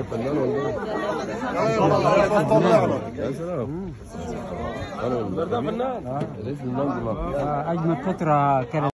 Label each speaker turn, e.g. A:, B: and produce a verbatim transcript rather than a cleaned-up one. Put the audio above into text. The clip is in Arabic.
A: فنان والله. يا سلام. انا فنان. ليش فنان؟
B: اجمل فتره كانت